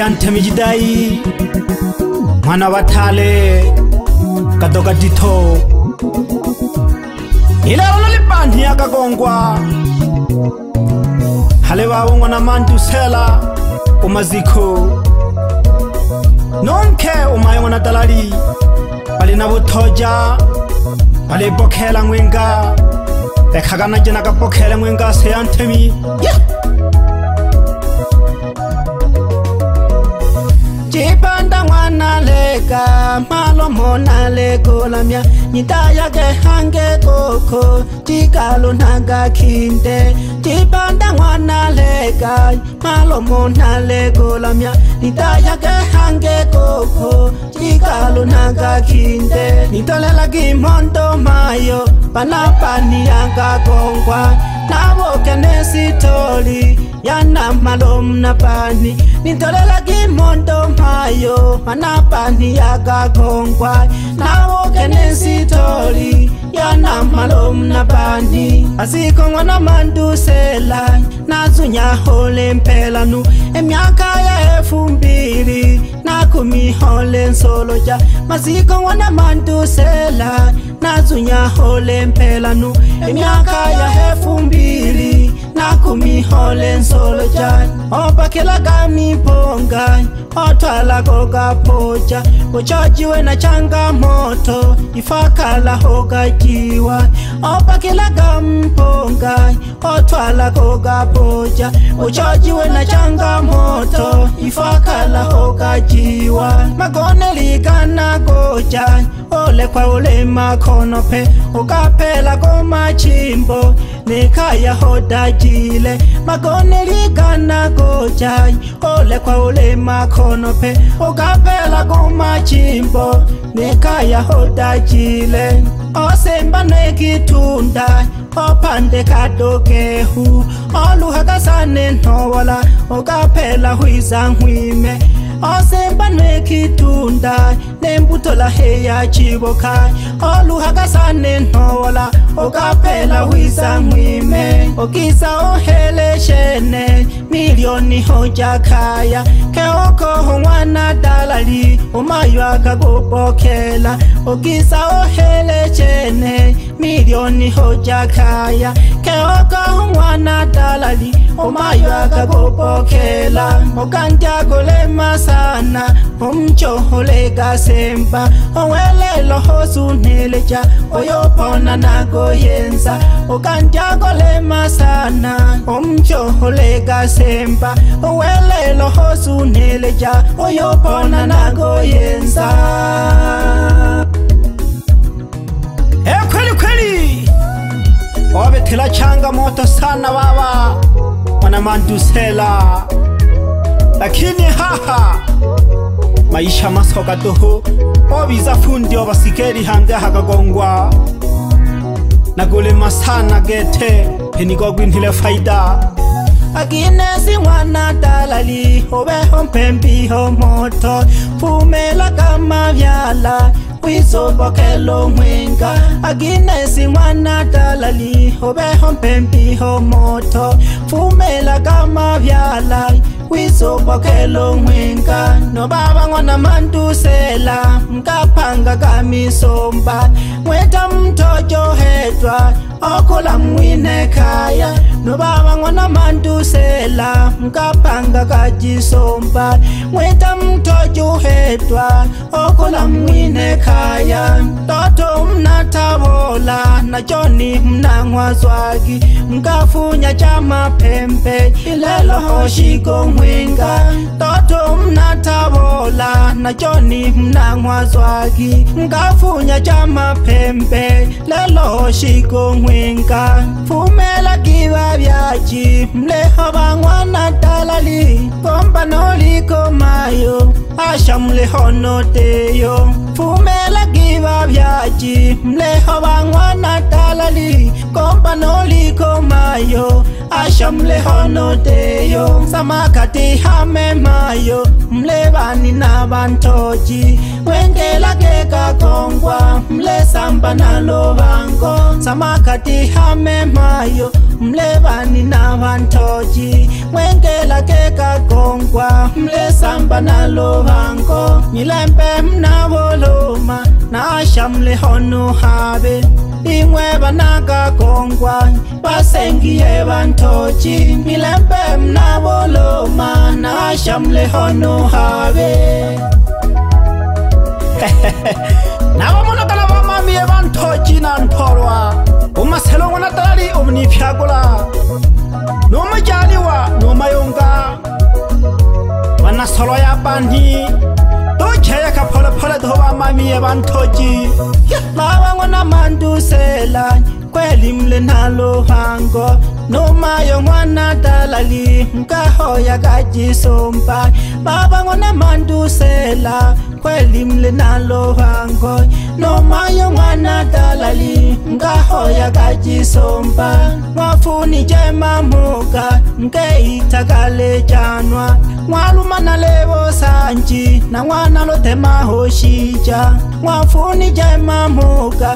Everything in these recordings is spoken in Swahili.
Sayantemi jidai mwana watale kadoka dito ile ololipandi yakagongwa hale wawo na mantu sela umaziko nonke umayo na dalali bali na butoja bali bokhela ngwenga ekhagana jena ka bokhela ngwenga Sayantemi Jipanda mwana leka malo mona leko lamya nitaya ke hange koko tikalo naga kinde Jipanda mwana leka malo mona leko lamya nitaya ke hange koko tikalo naga kinde Nitolela kimondo mayo panapani yanga kongwa Nabo kenesi toli yana malom na pani Nitolela kimondo mayo panapani yaga kongwa Nabo kenesi toli yana malom na pani Asiko ngwana mandu sela Nazunya hole mpelanu Emyaka ya efumbili Nakumi hole nsoloja Masiko ngwana mandu sela Nazunya hole mpelanu Emyaka ya efumbili Nakumi hole nsoloja Opa kila gami ponga Otwala koga poja Uchojiwe na changa moto Ifakala hoga jiwa Opa kila gami ponga Otwala koga poja Uchojiwe na changa moto Ifakala hoga jiwa Magone ligana goja Ole kwa ole makono pe Ukapela goma chimbo Nikaya hoda jile Magone ligana goja Ole kwa ole makono pe Ukapela goma chimbo Nikaya hoda jile Osemba nekitunda Opande kadokehu Oluhaga sane nowala Ukapela huiza nwime Osemba nekitunda Nembutola heya chiboka Oluhaga sane nowala Ukapela huiza nwime Okisa ohele shene Milioni hoja kaya Keoko hongwana dalali Umayu akagobokela Okisa ohele shene Milioni hoja kaya Keoko hongwana dalali Umayu akagobokela Okantiagole masana Umchohole gasemba Owelelo hosuneleja Oyopona nagoyenza Okantiagole masana Umchohole gasemba Owelelo hosuneleja Oyopona nagoyenza Kweli kweli Wabetela changa moto sana baba Wana mandusela Lakini haha Maisha masoka toho Obiza fundi obasikeri hange hakagongwa Nagule masana gete Penigogwi ntile faida Aginesi wana dalali Obeho mpembi ho moto Fumela kama vyala Wisobokelo mwenga Aginesi wana dalali Obeho mpembi ho moto Fumela kama vyala Wisobokelo mwenga No baba ngwana mandusela Mkapanga kamisomba Mweta mtojo hedwa Okola mwine kaya No baba ngwana mandusela Mkapanga kajisomba Mweta mtojo hedwa Okola mwine kaya Toto mnatabola Na joni mnangwa zwagi Mkafunya chama pempe Ilelo hoshiko mwenga Toto mnatabola Na joni mnangwa zwagi Mkafunya chama pempe Lelo hoshiko mwenga Fumela kiwa vyaji Mleho bangwana dalali Komba noliko mayo Asha mleho noteyo Fumela kiwa vyaji Mleho bangwana dalali Komba noliko mayo Asha mleho noteyo Samakati hame mayo Mlebani na bantoji Wengela keka kongwa Mle samba nalo bango samakati hame mayo mlebani na bantoji mwengela keka kongwa mle samba nalo bango milembe mnaboloma na shamle hono habe imwe banaka kongwa basengiye bantoji milembe mnaboloma na shamle hono habe nabo monakala bamami ebantoji na ntorwa umaselo ngona tali umniphyagula nomajaliwa nomayonga banasolo ya bandi dochaya ka phole do bamami ebantoji baba ngona mandusela kwelimle nalo hango nomayo ngwana dalali ngahoya kajisompa baba ngona mandusela kwelimle nalo hango nomayo ngwana dalali ngahoya kajisompa mwafuni jema muka ngeithakale janwa mwalumana lebo sanji na ngwana lotema hoshija mwafuni jema muka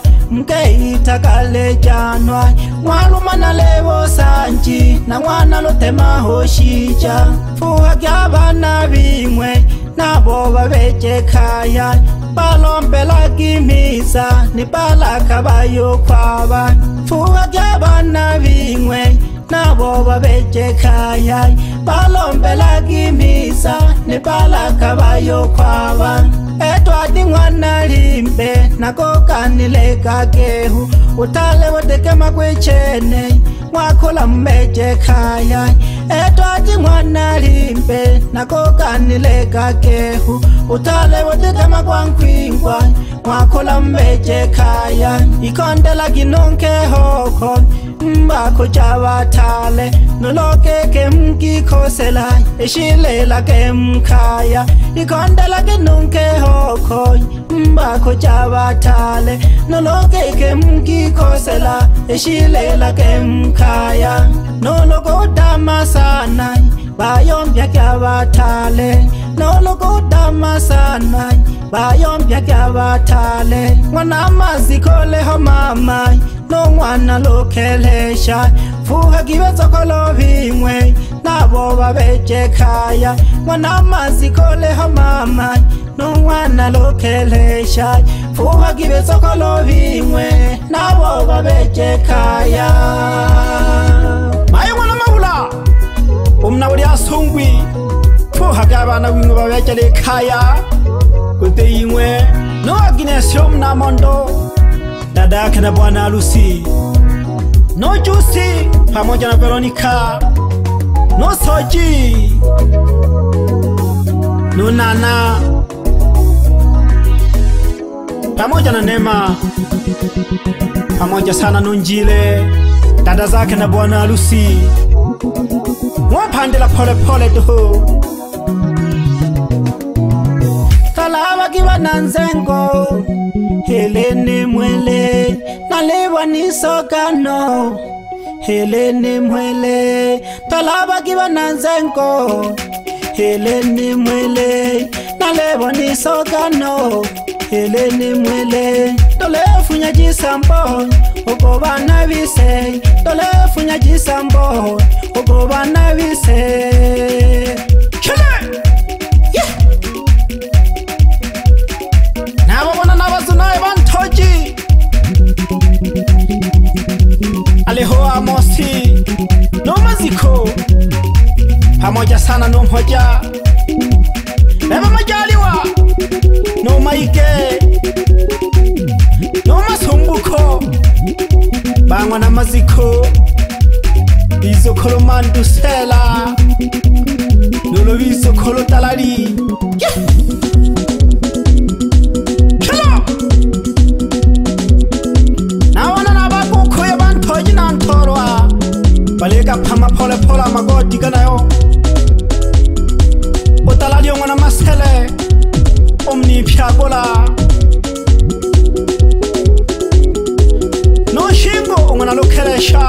ngeithakale janwa mwalumana lebo sanji na ngwana lotema hoshija fuha kyabana bimwe nabo babeje khaya balompela kimisa ni balaka bayokhwaba fuha kyabana bimwe nabo babeje khaya balompela kimisa ni balaka bayokhwaba etwadi ngwana limbe nakokanile kakehu utale woteke makwechene mwakhola mmeje khaya etwadi ngwana limbe nakokanile kakehu utale woteke makwankwingwa mwakhola mmeje khaya ikondela kinonke hoko mbakho jabathale nolokeke mkikhosela eshilela ke mkhaya ikondela kinonke hoko mbakho jabathale nolokeke mkikhosela eshilela ke mkhaya nolokodama sana bayombya kyabathale nolokodama sana bayombya kyabathale ngwana mazikole ho mama no ngwana lokhelesha fuha kibetsokolo bimwe nabo babeje khaya ngwana mazikole ho mama no ngwana lokhelesha fuha kibetsokolo bimwe nabo babeje khaya mayo ngwana mabula umna wali asungwi fuha kabana wingwe babejele khaya kude yingwe no agnesio mna mondo dada yake na bwana Lucy no Juicy pamoja na Veronica no Soji no Nana pamoja na Nema pamoja sana Nunjile dada zake na bwana Lucy mwapandela pole doho talaba kiba nanzengo Helene mwele nalewa nisokano Helene mwele talaba kiba nanzengo Helene mwele nalewa nisokano Helene mwele tolefunya jisambo ukobana bise tolefunya jisambo ukobana bise chile Aleho Amosi no maziko pamoja sana no mhoja beba majaliwa no maike no masumbuko bangwa na maziko bizo kolo mandusela nolo bizo kolo talali baleka phama phola magodi kanayo utalali ngwana masele omni phyakola no shingo ngwana lokhelesha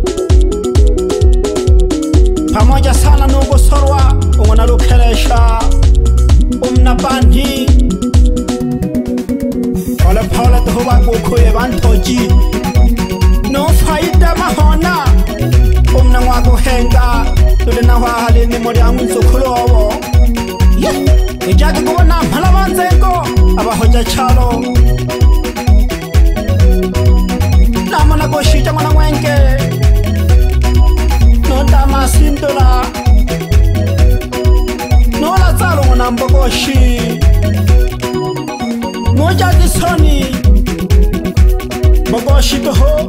pamoja sana no bosorwa ngwana lokhelesha omna bandi phola to ba ko wantoji no faida mahona umna ngwako henga tule na hwahale ni mori angu nsokulowo ijaki kubona mpala banzengo abahoja chalo namana goshita mwana mwenge no damasindola no la zalo mwana mbogoshi no jaki soni mbogoshi toho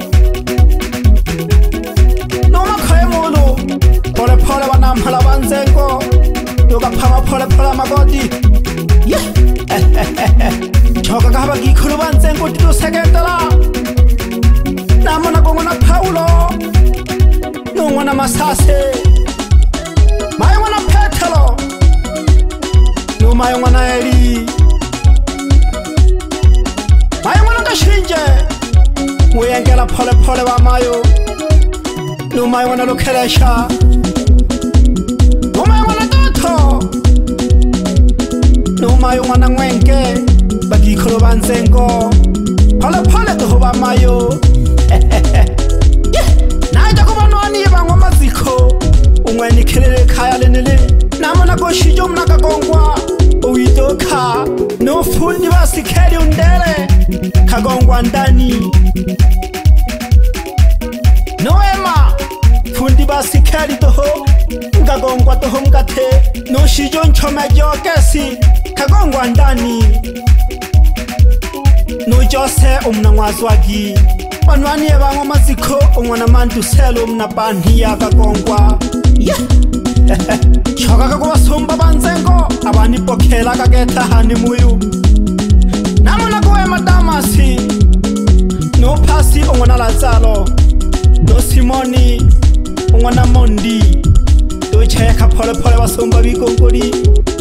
no makhaye mulu pole pole wana mpala banzengo yoga pama pole pole magodi choka kahaba gikhulu banzengo tito sekendala namana kongona Paulo nongona Masase mayongona Petelo no mayongona Eli mayongona Kashinje muyengela pole pole wa mayo no mayongona Lukelesha no mayongona Doto no mayongona Ngwenke bagikhulu banzengo pole pole to ba mayo naja kuba noni bangwa mazikho umweni khelele khaya lenele namona goshijo mna kagongwa uitoka no fundi basikheli undele kagongwa ndani noema fundi basikheli toho ngagongwa toho mkathe no shijo nchomejo kesi kagongwa ndani no jose umna ngwazwagi banwani ebangwa mazikho umwana mantu selo umna banhiya kagongwa choka kakubasumba banzengo abani pokhela kaketha hani muyu namona kuwe madamasi no phasi umwana Lazaro no Simoni umwana Mondi to cheka pole pole basumba bikongoli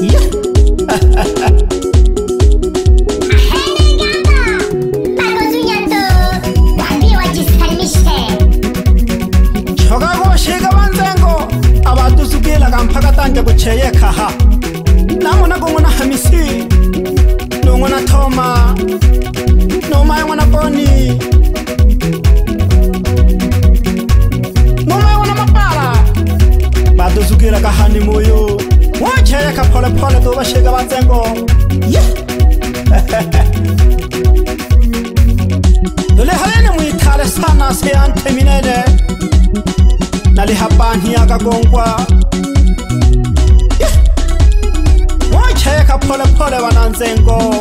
mpakatanja kucheyeka ha namona kongona Hamisi nongona Thoma noma yongona Boni noma yongona Mapala baduzukira kahani moyo wacheyeka pole pole to bashega banzengo dole halene muitale sana se anteminene nali habani akagongwa cheka pole pole wananzengo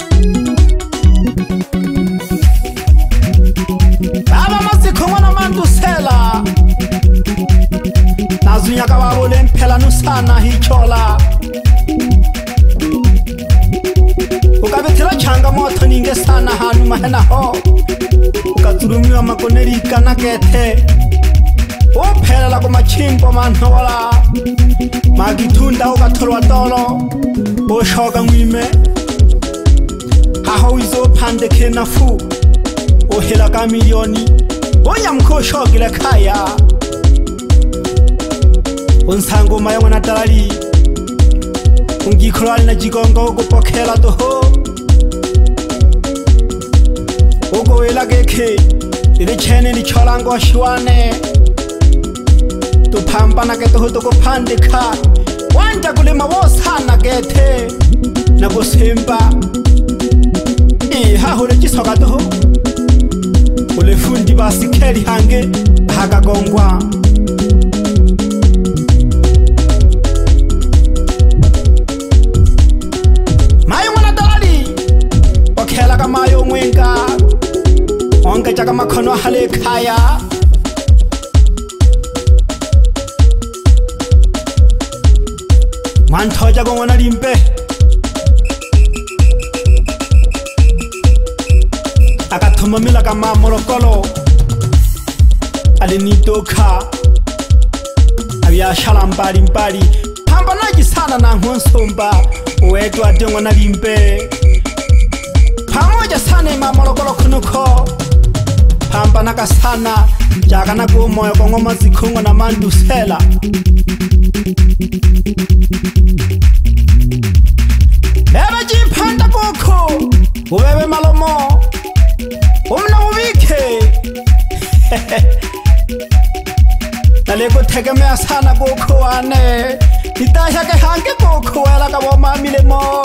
baba mazikho mwana mantu sela nazunyaka babole mphela nusana hichola ukabethela changa moto ninge sana hanu mahena ho ukaturumiwa makoneri kana kethe uphela la kumachimbo manhola magitunda ukatholwa tolo oshoka ngwime haho izo phande khena fu ohela ka milioni onyamkho shokile khaya unsango mayona talali ungikholani na jigongo kupokhela toho ogowela gekhe ile chene ni cholango shwane tuphambana ke toho to phande kha wanja kulima wosana gethe nakusimba hahole chisoka toho ule fundi basikheli hange hakagongwa mayo mwana dalali okhela kamayo Ngwenka onke chaka makhono hale khaya manthoja kongona Limpe akathomamela ka mamolokolo alinitoka abya mbali phamba naji sana na ngonsomba wetu atengona Limpe pamoja sana mamolokolo kunuko phamba nakasana jaka nako moyo kongoma zikhongo na mantu sela bebe jiphanda kokho ubebe malomo umna nale kutegemea sana kukuane nitahya ke hange kukuela ka bo mamile mo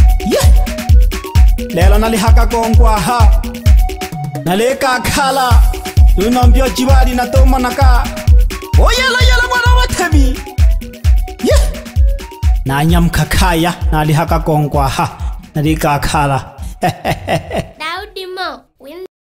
lelo nalihaka kongwaha nale kakhala unombyo jibali na tomanaka oyela mwana wathebi nanyamkakaya nalihaka kongwaha nale kakhala